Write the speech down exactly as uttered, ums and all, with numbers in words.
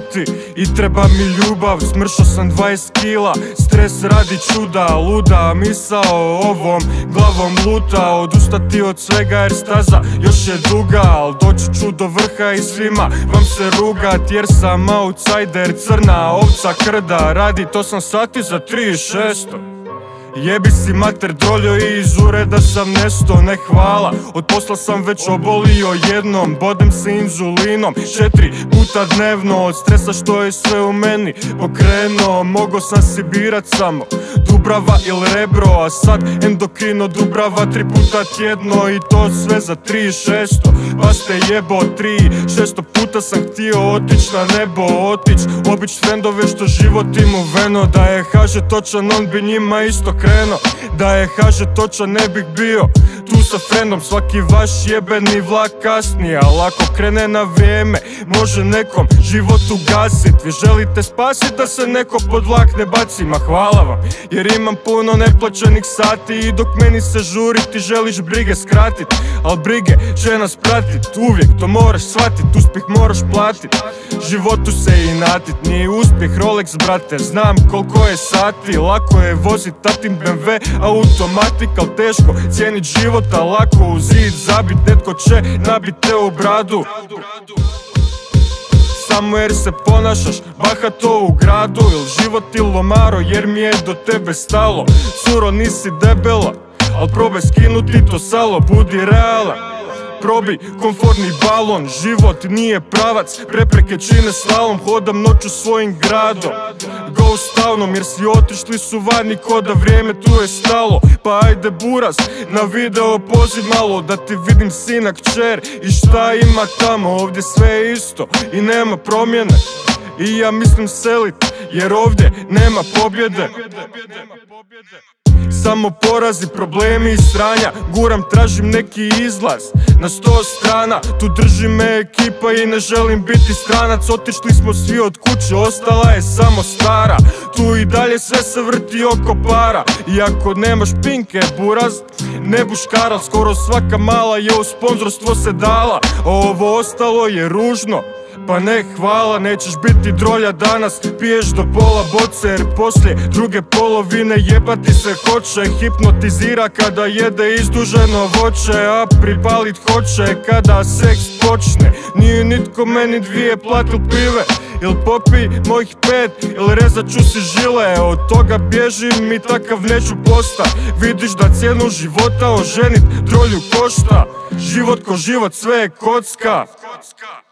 živjeti i treba mi ljubav. Smršao sam dvadeset kila, stres radi čuda. Luda misao ovom glavom luta. Odustati od svega jer staza još je duga, al doći ću do vrha i svima vam se rugat, jer sam outsider, crna ovca krda. Radi to sam sati za tri i šesto. Jebi si mater droljo i iz ureda sam nesto, ne hvala. Od posla sam već obolio jednom, bodem se inzulinom četiri puta dnevno. Od stresa što je sve u meni pokrenuo, mogo sam si birat samo Dubrava ili Rebro, a sad endokrino Dubrava tri puta tjedno. I to sve za tri i šesto, pa ste jebo tri i šesto puta sam htio otić na nebo, otić obić trendove što život im uveno. Da je ha že točan on bi njima isto krenuo, da je ha že točan ne bih bio tu sa frendom. Svaki vaš jebeni vlak kasnije, al ako krene na vrijeme može nekom život ugasit. Vi želite spasit da se neko pod vlak ne baci, ma hvala vam jer imam puno neplaćenih sati. I dok meni se žuri ti želiš brige skratit, al brige će nas pratit uvijek, to moraš shvatit. Uspjeh moraš platit, životu se inatit. Nije uspjeh Rolex brate, znam koliko je sati. Lako je vozit tatin be em ve automatik, al teško cijenit život, a lako u zid zabit. Netko će nabit te u bradu samo jer se ponašaš bahato u gradu. Il život il omaro jer mi je do tebe stalo. Curo nisi debela, al probaj skinuti to salo. Budi realan, probij komfortni balon. Život nije pravac, prepreke čine slalom. Hodam noću svojim gradom, ghost townom, jer si otišli su vani ko da vrijeme tu je stalo. Pa ajde buraz, na video poziv malo da ti vidim sina kćer. I šta ima tamo, ovdje sve je isto i nema promjene. I ja mislim selit, jer ovdje nema pobjede. Samo porazi, problemi i sranja. Guram, tražim neki izlaz na sto strana. Tu drži me ekipa i ne želim biti stranac. Otišli smo svi od kuće, ostala je samo stara. Tu i dalje sve se vrti oko para. I ako nemaš pinke buraz, ne buškara. Skoro svaka mala je u sponzorstvo se dala. Ovo ostalo je ružno, pa ne hvala. Nećeš biti drolja danas, piješ do pola boce, jer poslije druge polovine jebati se hoće. Hipnotizira kada jede izduženo voće, a pripalit hoće kada seks počne. Nije nitko meni dvije platil pive, il popij mojih pet, il rezat ću si žile. Od toga bježim i takav neću posta. Vidiš da cijenu života oženit drolju košta. Život ko život, sve je kocka.